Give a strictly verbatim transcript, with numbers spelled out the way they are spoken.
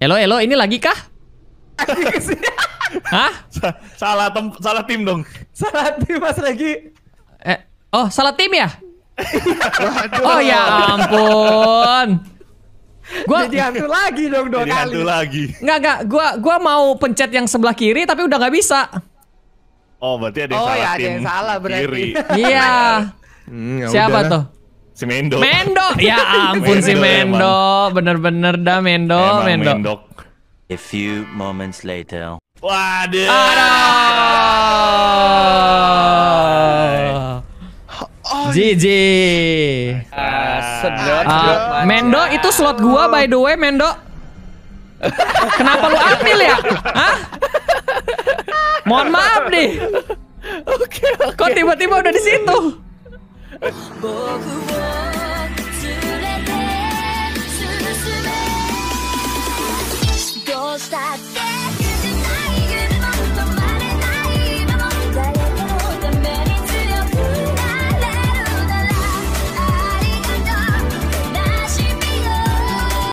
Elo, elo, ini lagi kah? Hah? Salah tem salah tim dong. Salah tim Mas lagi. Eh, oh, salah tim ya? Oh ya ampun. Gua jadi hantu lagi dong dua Jadi kali. hantu lagi. Nggak, nggak, gua gua mau pencet yang sebelah kiri tapi udah nggak bisa. Oh, berarti ada yang Oh salah ya ada tim yang salah berarti. kiri. Iya. Hmm, ya Siapa udah. tuh? Si Mendo. Mendo. Ya ampun si Mendo Mendo. Bener-bener dah Mendo, Emang Mendo. Mendok. A few moments later. Waduh. Aduh. G G. Sedot. Ah, Mendo itu slot gua by the way, Mendo. Kenapa lu ambil ya? Hah? Mohon maaf nih. Oke, oke. Kok tiba-tiba udah di situ?